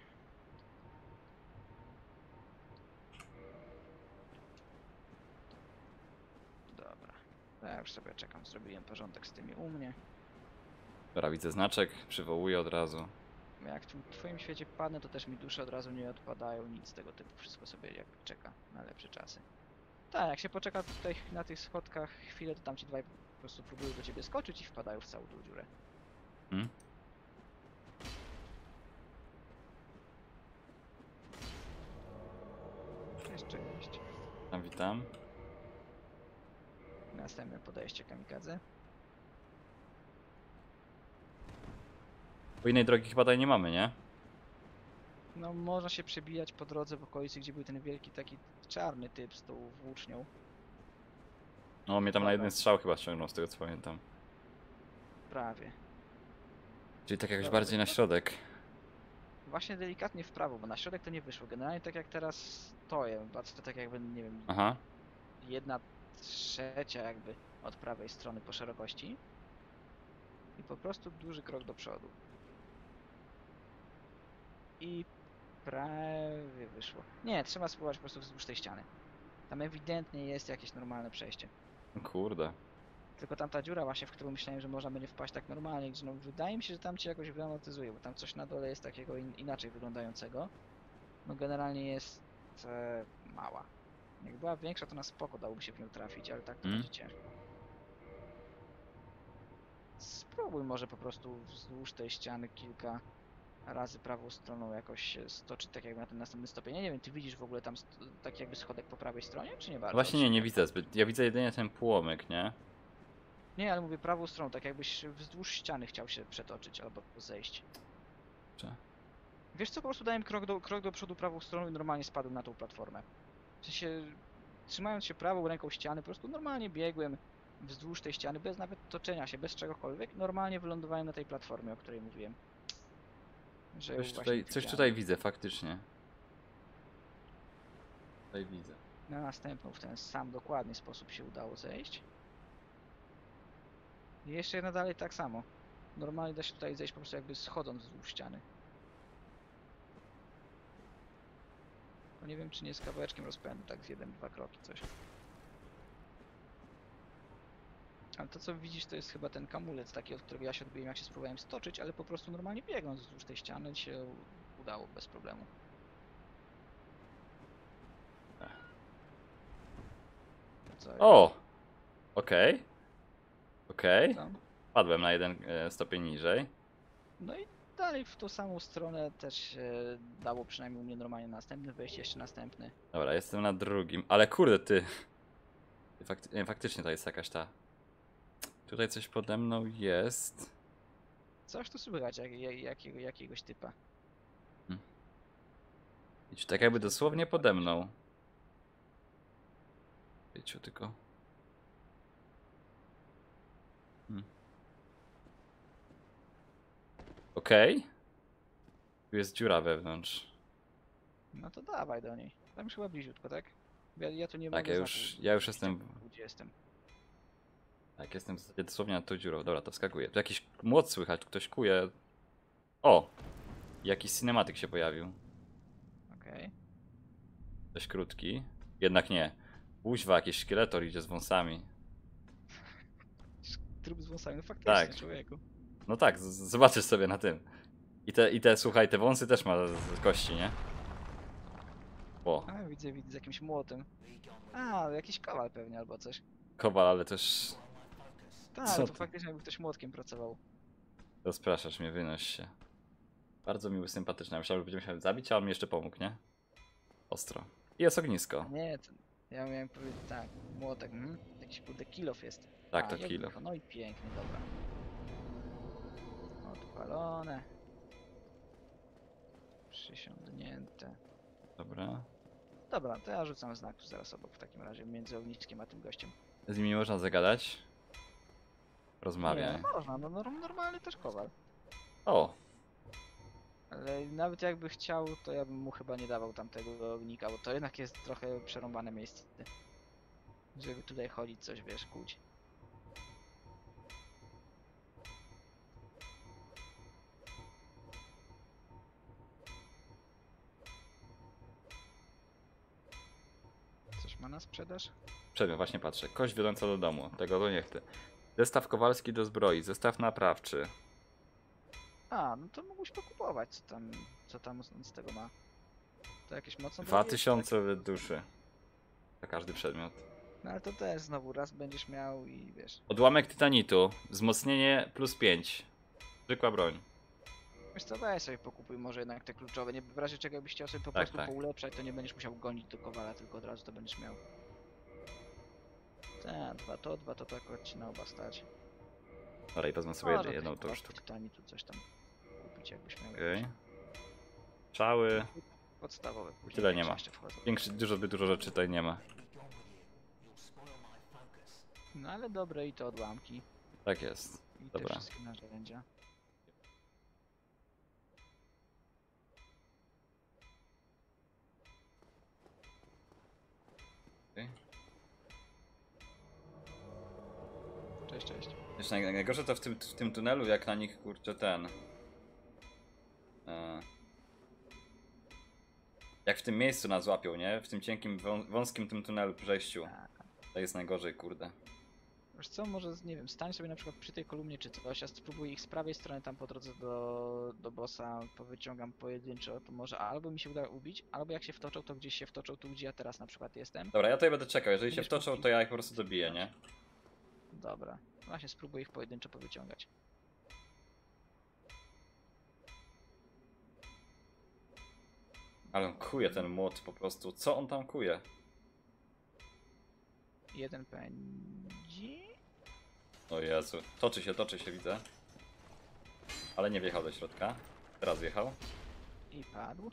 Dobra. To ja już sobie czekam, zrobiłem porządek z tymi u mnie. Dobra, widzę znaczek, przywołuję od razu. Jak tu w twoim świecie padnę, to też mi dusze od razu nie odpadają, nic z tego typu. Wszystko sobie jak czeka na lepsze czasy. Tak, jak się poczeka tutaj na tych schodkach chwilę, to tam ci dwaj po prostu próbują do ciebie skoczyć i wpadają w całą tą dziurę. Hmm? Jeszcze gość. Tam witam. Następne podejście kamikadze. Bo innej drogi chyba tutaj nie mamy, nie? No można się przebijać po drodze w okolicy, gdzie był ten wielki taki czarny typ z tą włócznią. No, mnie tam na Dobra. jeden strzał chyba ściągnął, z tego co pamiętam. Prawie. Czyli tak jakoś Dobra, bardziej na to- środek. Właśnie delikatnie w prawo, bo na środek to nie wyszło. Generalnie tak jak teraz stoję, patrzę tak jakby, nie wiem, Aha. jedna trzecia jakby od prawej strony po szerokości. I po prostu duży krok do przodu. I prawie wyszło. Nie, trzeba spróbować po prostu wzdłuż tej ściany. Tam ewidentnie jest jakieś normalne przejście. Kurde. Tylko tam ta dziura właśnie, w którą myślałem, że można będzie wpaść tak normalnie, gdzie no wydaje mi się, że tam cię jakoś wyamortyzuje, bo tam coś na dole jest takiego in inaczej wyglądającego. No generalnie jest e, mała. Jak była większa, to na spoko dałoby się w nią trafić, ale tak to Mm. będzie ciężko. Spróbuj może po prostu wzdłuż tej ściany kilka razy prawą stroną jakoś się stoczyć, tak jakby na ten następny stopień. Ja nie wiem, ty widzisz w ogóle tam st- taki jakby schodek po prawej stronie, czy nie bardzo? Właśnie nie, nie widzę zbyt. Ja widzę jedynie ten płomyk, nie? Nie, ale mówię prawą stroną, tak jakbyś wzdłuż ściany chciał się przetoczyć albo zejść. Czy- Wiesz co, po prostu dałem krok do, krok do przodu prawą stroną i normalnie spadłem na tą platformę. W sensie, trzymając się prawą ręką ściany, po prostu normalnie biegłem wzdłuż tej ściany, bez nawet toczenia się, bez czegokolwiek. Normalnie wylądowałem na tej platformie, o której mówiłem. Że ją Coś właśnie tutaj, coś widziałem. tutaj widzę faktycznie. Tutaj widzę. Na następną w ten sam dokładnie sposób się udało zejść. I jeszcze jedna dalej tak samo. Normalnie da się tutaj zejść po prostu jakby schodząc wzdłuż ściany. Bo nie wiem czy nie z kawałeczkiem rozpędu, tak z jeden, dwa kroki coś. Ale to co widzisz to jest chyba ten kamulec taki, od którego ja się odbiłem jak się spróbowałem stoczyć, ale po prostu normalnie biegnąc wzdłuż tej ściany się udało bez problemu. Co? O! Okej. Okej. Co? Padłem na jeden e, stopień niżej. No i dalej w tą samą stronę też się dało przynajmniej u mnie normalnie następny wejść, jeszcze następny. Dobra, jestem na drugim. Ale kurde, ty. Ty Fakty nie, faktycznie to jest jakaś ta. Tutaj coś pode mną jest. Coś tu słychać jak, jak, jakiego, jakiegoś typa. Idź tak jakby dosłownie pode mną. Wiecie, tylko. Hmm. Okej. Tu jest dziura wewnątrz. No to dawaj do niej. Tam już chyba bliziutko, tak? Ja, ja tu nie Tak, mogę ja już- znaku ja już widzieć, jestem- jak- gdzie jestem. Tak, jestem w zasadzie dosłownie nad tą dziurą. Dobra, to wskakuję. Tu jakiś młot słychać, tu ktoś kuje. O! Jakiś cinematyk się pojawił. Okej. Dość krótki. Jednak nie. Kuźwa, jakiś szkieletor idzie z wąsami. Trup z wąsami, no faktycznie, Tak. człowieku. No tak, z- zobaczysz sobie na tym. I te, i te, słuchaj, te wąsy też ma z, z kości, nie? O, A, widzę, widzę z jakimś młotem. A, jakiś kowal pewnie albo coś. kowal, ale też Tak, Co to ty? faktycznie jakby ktoś młotkiem pracował. rozpraszasz mnie, wynoś się. Bardzo miły, sympatyczny. Myślałem, że będziemy się zabić, a on mi jeszcze pomógł, nie? Ostro. I jest ognisko. Nie, to ja miałem powiedzieć tak, młotek, mhm. Jakiś kurde kilof jest. Tak, A, to jak kilo. licho, no i pięknie, dobra. Odpalone. Przysiągnięte. Dobra. Dobra, to ja rzucam znak tu zaraz obok w takim razie, między ogniskiem a tym gościem. Z nimi nie można zagadać. Rozmawiaj. Nie, no można, no norm- normalny też kowal. O, Ale nawet jakby chciał, to ja bym mu chyba nie dawał tamtego ognika, bo to jednak jest trochę przerąbane miejsce. Żeby tutaj chodzić, coś wiesz, kłuć. Coś ma na sprzedaż? przedmiot, właśnie patrzę. Kość wiodąca do domu. Tego to nie chcę. Zestaw kowalski do zbroi. Zestaw naprawczy. A, no to mógłbyś pokupować, co tam, co tam on z tego ma. To jakieś mocno Dwa drogie jest, tysiące duszy. Za każdy przedmiot. tak? No ale to też znowu raz będziesz miał i wiesz. Odłamek tytanitu. Wzmocnienie plus pięć. Zwykła broń. Wiesz co, weź sobie pokupuj może jednak te kluczowe, nie, w razie czego jakbyś chciał sobie po Tak, prostu tak. poulepszać, to nie będziesz musiał gonić do kowala, tylko od razu to będziesz miał. Tak, dwa to, dwa to tak akurat ci na oba stać. Dobra, i wezmę sobie Może jedną tych tą dwa sztukę. tytanitu coś tam kupić jakbyś miał. Okej. jakieś Czały. Podstawowe, później Tyle nie większe ma. jeszcze wchodzą. Większy, dużo, zbyt dużo rzeczy tutaj nie ma. No ale dobre i to odłamki. Tak jest. I Dobra. te wszystkie narzędzia. Okej. Cześć, cześć. Wiesz, naj- najgorsze to w tym, w tym tunelu, jak na nich kurczę ten. E, jak w tym miejscu nas łapią, nie? W tym cienkim, wą- wąskim tym tunelu przejściu. Tak. To jest najgorzej, kurde. Wiesz co, może, z- nie wiem, stań sobie na przykład przy tej kolumnie czy coś, ja spróbuję ich z prawej strony tam po drodze do, do bossa, powyciągam pojedynczo, to może albo mi się uda ubić, albo jak się wtoczą, to gdzieś się wtoczą tu, gdzie ja teraz na przykład jestem. Dobra, ja tutaj będę czekał. Jeżeli się Będziesz wtoczą, mógł to ja ich po prostu dobiję, nie? Dobra, właśnie spróbuję ich pojedynczo powyciągać. Ale on kuje ten młot po prostu. Co on tam kuje? Jeden pędzi. O Jezu. Toczy się, toczy się, widzę. Ale nie wjechał do środka. Teraz wjechał. I padł.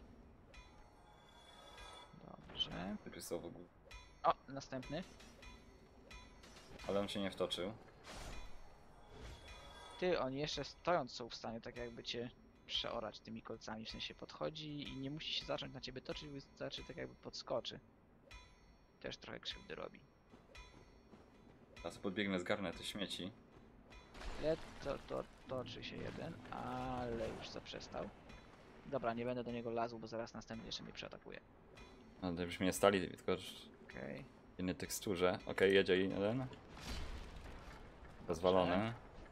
Dobrze. Typy są w ogóle. O, następny. Ale on się nie wtoczył. Ty, oni jeszcze stojąc są w stanie tak jakby cię przeorać tymi kolcami, w sensie podchodzi i nie musi się zacząć na ciebie toczyć, wystarczy tak jakby podskoczy. Też trochę krzywdy robi. Teraz podbiegnę, zgarnę te śmieci. Le to, to toczy się jeden, ale już zaprzestał. Dobra, nie będę do niego lazł, bo zaraz następny jeszcze mnie przeatakuje. No to byśmy nie stali, tylko Okej. Okay. w innej teksturze. Okej, okay, jedzie jeden. Rozwalony.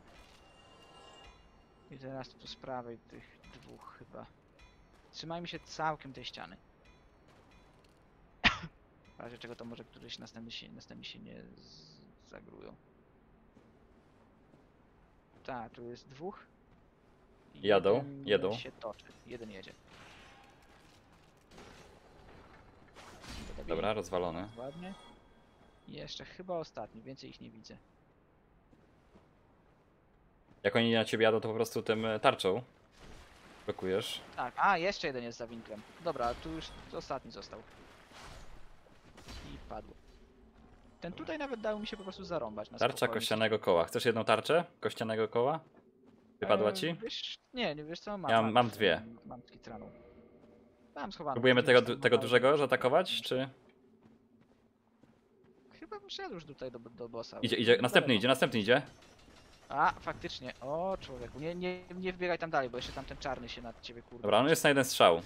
I teraz tu z prawej tych dwóch chyba. Trzymajmy się całkiem tej ściany. W razie czego to może któryś następny się, następny się nie z zagrują. Tak, tu jest dwóch. I Jadą, jeden jedą. się toczy. Jeden jedzie. Dobili. Dobra, rozwalony. Ładnie. I jeszcze chyba ostatni, więcej ich nie widzę. Jak oni na ciebie jadą, to po prostu tym e, tarczą blokujesz. Tak, a jeszcze jeden jest za winklem. Dobra, tu już ostatni został. I padł. Ten tutaj nawet dał mi się po prostu zarąbać na Tarcza spokojnie. kościanego koła. Chcesz jedną tarczę kościanego koła? Wypadła Eee, ci? Wiesz, nie, nie wiesz co, mam. Ja mam- mam w- dwie. Mam skitraną. Mam schowaną. Próbujemy Nie tego, wiesz, du- tam tego mam- dużego zaatakować, czy... Chyba bym szedł już tutaj do, do bossa. Idzie, idzie, następny idzie, następny idzie. A, faktycznie. O, człowieku, nie, nie, nie wbiegaj tam dalej, bo jeszcze tam ten czarny się nad ciebie kurde. Dobra, on jest na jeden strzał.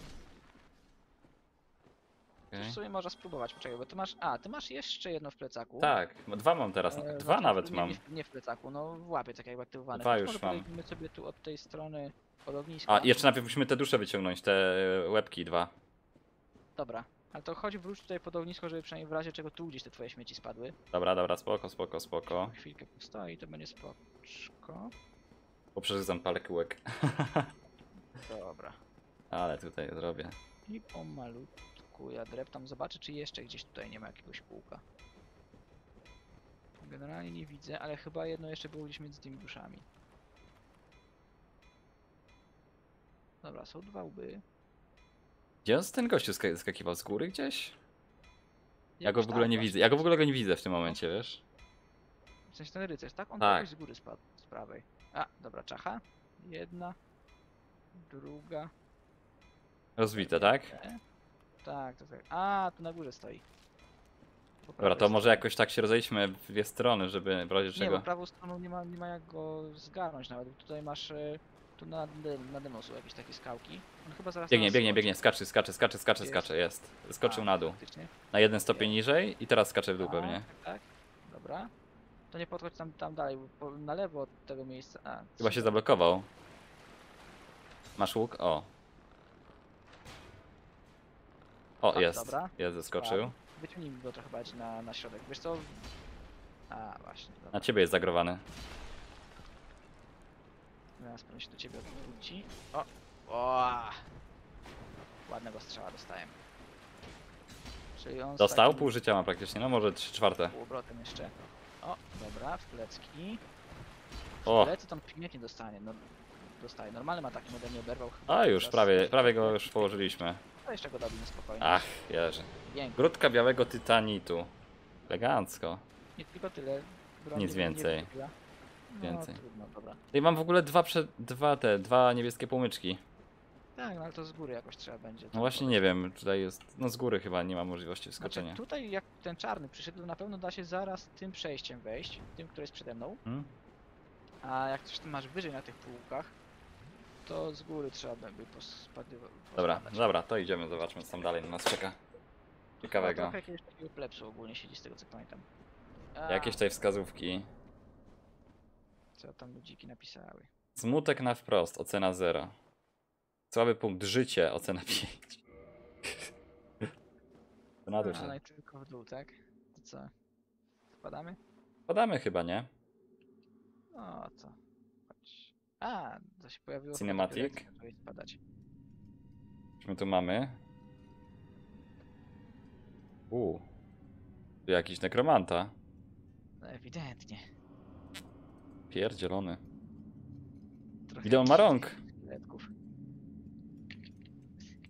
Tu Okay. w sumie można spróbować, poczekaj, bo ty masz... A, ty masz jeszcze jedno w plecaku. Tak, no dwa mam teraz, E, dwa znaczy, nawet nie, mam. Nie, w- nie w plecaku, no w łapie tak jakby aktywowane. Dwa Więc już może mam. podejdźmy sobie tu od tej strony pod ognisko. A, jeszcze najpierw musimy te dusze wyciągnąć, te łebki dwa. Dobra, ale to chodź wróć tutaj pod ognisko, żeby przynajmniej w razie czego tu gdzieś te twoje śmieci spadły. Dobra, dobra, spoko, spoko, spoko. Chwilkę postoi, to będzie spoczko. Poprzeżyzam parę kółek. Dobra. Ale tutaj zrobię. I pomalutku ja dreptam, zobaczę czy jeszcze gdzieś tutaj nie ma jakiegoś kółka. Generalnie nie widzę, ale chyba jedno jeszcze było gdzieś między tymi duszami. Dobra, są dwa łby. Gdzie on ten gościu sk skakiwał z góry gdzieś? Ja go Jakoś w ogóle tak nie właśnie. widzę. Ja go w ogóle go nie widzę w tym momencie, wiesz? W sensie ten rycerz, tak? On Tak. jakoś z góry spadł, z prawej. A, dobra, czacha. Jedna. Druga. Rozbite, tak? E? Tak, to tak. A, tu na górze stoi. Po Dobra, prawej to może stronie. jakoś tak się rozejdźmy w dwie strony, żeby w razie Nie, czego... bo prawą stroną nie ma, nie ma jak go zgarnąć nawet. bo Tutaj masz... e, Tu na, nade mną są jakieś takie skałki. On chyba zaraz Biegnie, na nas biegnie, skoczy. biegnie, skacze, skacze, skacze, skacze, Jest. skacze, jest. Skoczył A, na dół. faktycznie. Na jeden stopień niżej i teraz skacze w dół A, pewnie. Tak, dobra. To nie podchodź tam, tam dalej, bo po- na lewo od tego miejsca. A, Chyba się super. zablokował. Masz łuk? O. O, A, jest. dobra. Jest, zeskoczył. Wyciągnijmy go trochę bardziej na, na środek. Wiesz co? A, właśnie. Dobra. Na ciebie jest zagrowany. Zaraz pewnie się do ciebie odwróci. O! O! Ładnego strzała dostałem. Czyli on z Dostał? takim Pół życia ma praktycznie, no może trzy czwarte. półobrotem jeszcze. O, dobra, w plecki. W O. plecy to on pięknie dostanie. No, dostaje. Normalnym atakiem ode mnie oberwał chyba. A już, Teraz- prawie, prawie go już położyliśmy. To jeszcze go dobimy spokojnie. Ach, jeże. Pięknie. Grudka białego tytanitu. Elegancko. Nie tylko tyle. Broń Nic nie- nie więcej. wybiła. No, Więcej. trudno, dobra. I mam w ogóle dwa, prze... dwa te, dwa niebieskie płomyczki. Tak, no ale to z góry jakoś trzeba będzie. No właśnie nie wiem, tutaj jest, no z góry chyba nie ma możliwości Znaczy, wskoczenia. tutaj jak ten czarny przyszedł, to na pewno da się zaraz tym przejściem wejść, tym, który jest przede mną. Hmm? A jak coś ty masz wyżej na tych półkach, to z góry trzeba by pospadywać. Dobra, dobra, to idziemy, zobaczmy co tam dalej na nas czeka. Ciekawego. Trochę jakiegoś takiego plepsu ogólnie siedzi z tego co pamiętam. A, Jakieś tutaj wskazówki. Co tam ludziki napisały. Smutek na wprost, ocena zero. Słaby punkt, życie, ocena pięć. To na dół A, się. no i tylko w dół, tak? To co? Wpadamy? Podamy chyba, nie? No co? Chodź. A, to się pojawiło. Cinematic? chyba dopiero, jak zaczęłeś spadać. Coś my tu mamy? Uuu. Tu jakiś nekromanta. No ewidentnie. Pierdzielony. Trochę Ile on ma rąk? szkieletków.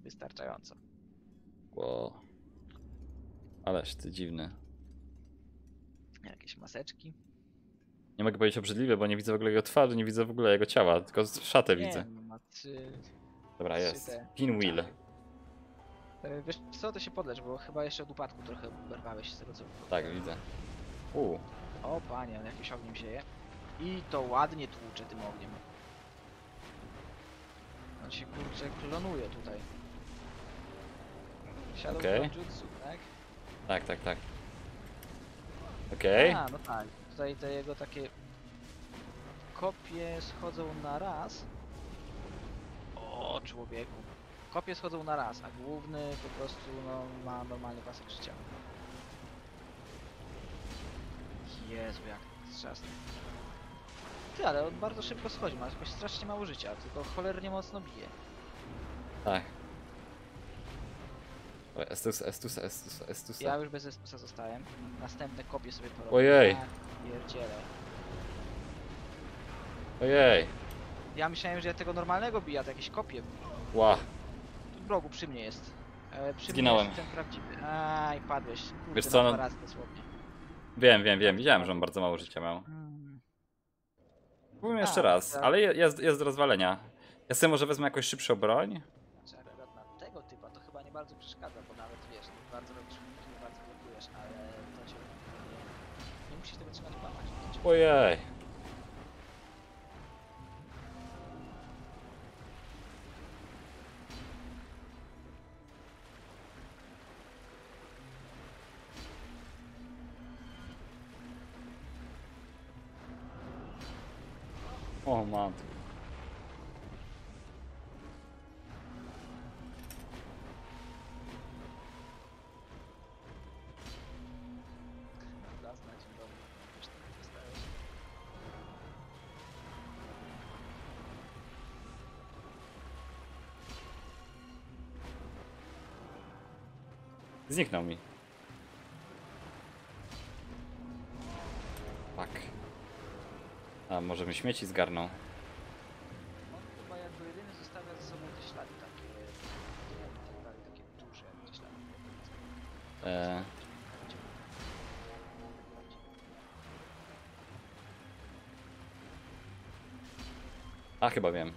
wystarczająco. Wow. Ależ ty dziwny. Jakieś maseczki. Nie mogę powiedzieć obrzydliwe, bo nie widzę w ogóle jego twarzy, nie widzę w ogóle jego ciała, tylko szatę Nie, widzę. no, ma trzy, Dobra, trzy jest. te Pinwheel. czachy. E, Wiesz co, to się podlecz, bo chyba jeszcze od upadku trochę oberwałeś z tego co... Tak, widzę. U, O panie, on jakimś ogniem sieje. I to ładnie tłucze tym ogniem. On się kurczę klonuje tutaj. Shadow Okej. okay. Jutsu, tak? tak, tak, tak. Okej. A, no tak. Tutaj te jego takie kopie schodzą na raz. O, człowieku. Kopie schodzą na raz, a główny po prostu no, ma normalny pasek życia. Jezu, jak trzasny. Ty, ale on bardzo szybko schodzi, ma jakoś strasznie mało życia, tylko cholernie mocno bije. Tak. O, Estus, Estus, Estus, Estus. Ja już bez Estusa zostałem. Następne kopie sobie porobię. Ojej. Ja pierdzielę. Ojej. Ja myślałem, że ja tego normalnego biję, a to jakieś kopie. Ła. Tu w rogu przy mnie jest. E, przy Zginąłem. mnie jest ten prawdziwy. Aj, padłeś. Kurde, Wiesz co, na no- dwa razy dosłownie. Wiem, wiem, wiem. Widziałem, że on bardzo mało życia miał. Mm. Powiem A, jeszcze raz, tak. ale je- jest, jest do rozwalenia. Ja sobie może wezmę jakąś szybszą broń. Znaczy, akurat na tego typa to chyba nie bardzo przeszkadza, bo nawet wiesz, nie bardzo robisz uniki, nie bardzo blokujesz, ale to cię nie, nie musisz tego trzymać w łapach. to cię- Ojej. O matko. Raz na dzień dobry, już tak dostałeś. Zniknął mi. Tak. A może mi śmieci zgarnął? On chyba jako jedyny zostawia ze sobą te ślady takie, i tak dalej, takie duże te ślady. Eee, a chyba wiem.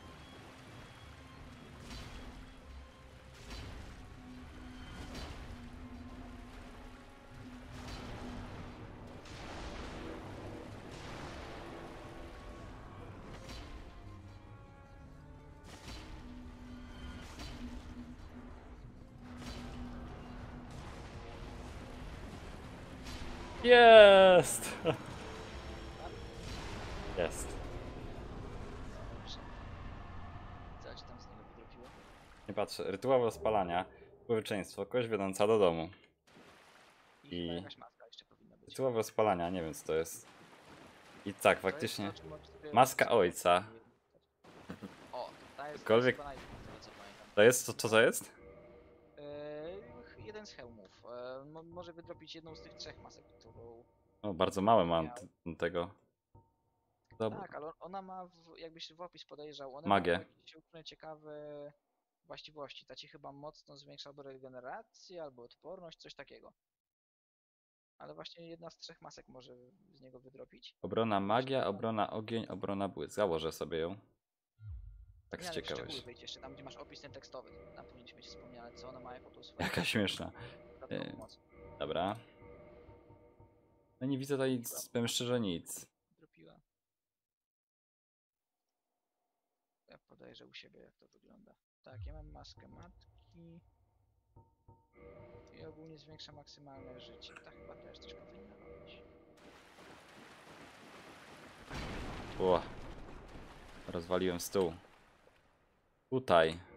Jest! Jest. Dobrze. Co ci tam z niego wydropiło? Nie patrzę. Rytuał rozpalania. Człowieczeństwo. Kość wiodąca do domu. I, I- chyba jakaś maska jeszcze powinna być. Rytuał rozpalania. Nie wiem co to jest. I tak, To jest faktycznie. to, czy możesz sobie- Maska ojca. O, ta jest Cokolwiek- chyba naj- z tego co pamiętam. To jest? Co, co to jest? Eee, jeden z hełmów. Eee, mo może wydropić jedną z tych trzech masek, którą... O, bardzo małe mam t- tego. Dobra. Tak, ale ona ma, w, jakbyś w opis podejrzał, one Magię. mają jakieś różne ciekawe właściwości. Ta ci chyba mocno zwiększa albo regenerację, albo odporność, coś takiego. Ale właśnie jedna z trzech masek może z niego wydropić. Obrona magia, obrona ogień, obrona błysk. Założę sobie ją. Tak Nie, z ale w szczegóły ciekawości. wejdź jeszcze tam, gdzie masz opis ten tekstowy. Tam powinien być wspomniane, co one ma jako tą swoją Jaka śmieszna. dodatkową Yy. moc. Dobra. No nie widzę tutaj nic, powiem szczerze nic. Dropiła. Ja podejrzę u siebie, jak to wygląda. Tak, ja mam maskę matki. I ogólnie zwiększa maksymalne życie. Ta chyba też coś powinna robić. O. Rozwaliłem stół. Tutaj.